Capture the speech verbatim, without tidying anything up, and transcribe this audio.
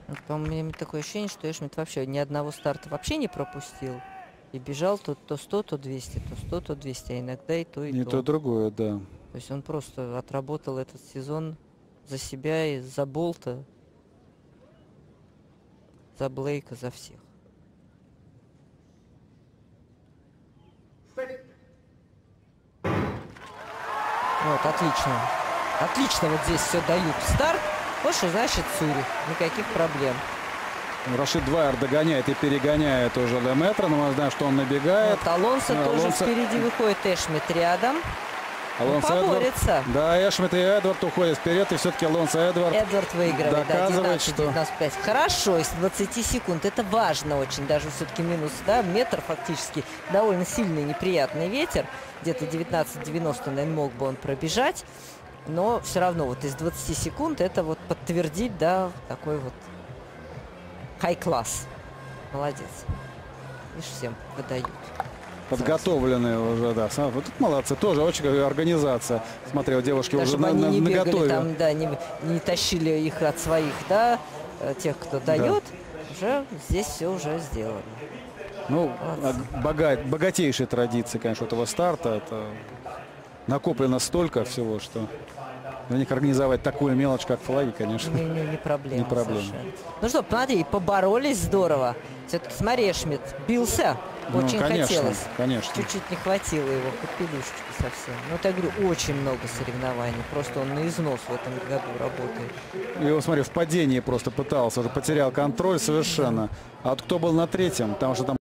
Вот, по-моему, такое ощущение, что Эшмит вообще ни одного старта вообще не пропустил. И бежал то, то сто, то двести, то сто, то двести, а иногда и то, и Не то. то, другое, да. То есть он просто отработал этот сезон за себя и за Болта, за Блейка, за всех. Вот, отлично. Отлично вот здесь все дают в старт. Вот что значит Цюрих. Никаких проблем. Рашид Двайер догоняет и перегоняет уже Леметра, но мы знаем, что он набегает. Вот Алонсо Ну, тоже Алонсо... впереди выходит, Эшмит рядом. Алонсо Он поборется. Эдвард. Да, Эшмит и Эдвард уходят вперед, и все-таки Алонсо Эдвард, Эдвард выигрывает, доказывает, да, девятнадцать пять. Хорошо, из двадцати секунд. Это важно очень. Даже все-таки минус, да, метр фактически. Довольно сильный неприятный ветер. Где-то девятнадцать девяносто, наверное, мог бы он пробежать. Но все равно вот из двадцати секунд это вот подтвердить, да, такой вот хай-класс. Молодец. Видишь, всем выдают. подготовленные уже, да. Вот тут молодцы, тоже очень организация. Смотрел, девушки Да, уже чтобы на, они на, не бегали наготове. там, да, не, не тащили их от своих, да, тех, кто дает. Уже здесь все уже сделано. Ну, богат, богатейшие традиции, конечно, этого старта. Это накоплено столько всего, что для них организовать такую мелочь, как флаги, конечно, Не, не, не проблема. Не проблема. Совершенно. Ну что, смотри, поборолись здорово. Все-таки, смотри, Эшмит бился. Ну, Очень конечно, хотелось. конечно. Чуть-чуть не хватило его капелюшечки совсем. Ну, вот я говорю, очень много соревнований. Просто он на износ в этом году работает. И вот смотри, в падении просто пытался, уже потерял контроль совершенно. А вот кто был на третьем, там уже там